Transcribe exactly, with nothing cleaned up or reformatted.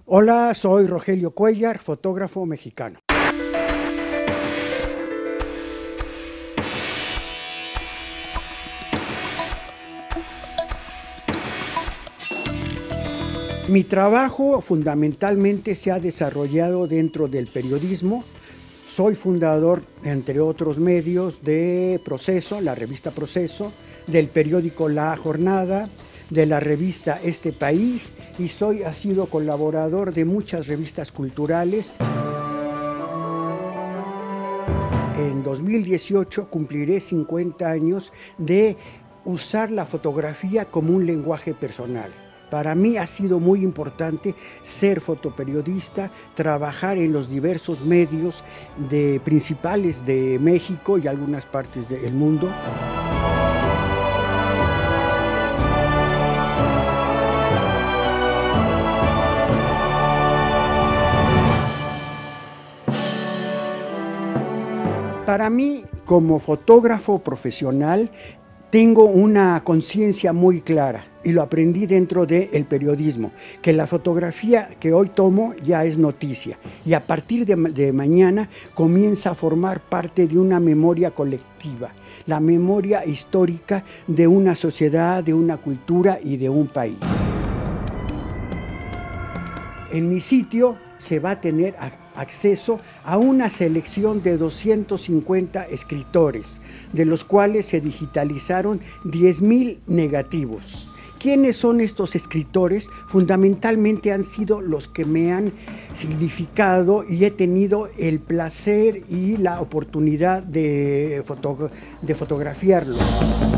Hola, soy Rogelio Cuellar, fotógrafo mexicano. Mi trabajo fundamentalmente se ha desarrollado dentro del periodismo. Soy fundador, entre otros medios, de Proceso, la revista Proceso, del periódico La Jornada, de la revista Este País, y soy ha sido colaborador de muchas revistas culturales. En dos mil dieciocho cumpliré cincuenta años de usar la fotografía como un lenguaje personal. Para mí ha sido muy importante ser fotoperiodista, trabajar en los diversos medios de, principales de México y algunas partes del mundo. Para mí, como fotógrafo profesional, tengo una conciencia muy clara y lo aprendí dentro del periodismo, que la fotografía que hoy tomo ya es noticia y a partir de, de mañana comienza a formar parte de una memoria colectiva, la memoria histórica de una sociedad, de una cultura y de un país. En mi sitio se va a tener acceso a una selección de doscientos cincuenta escritores, de los cuales se digitalizaron diez mil negativos. ¿Quiénes son estos escritores? Fundamentalmente han sido los que me han significado y he tenido el placer y la oportunidad de, foto, de fotografiarlos.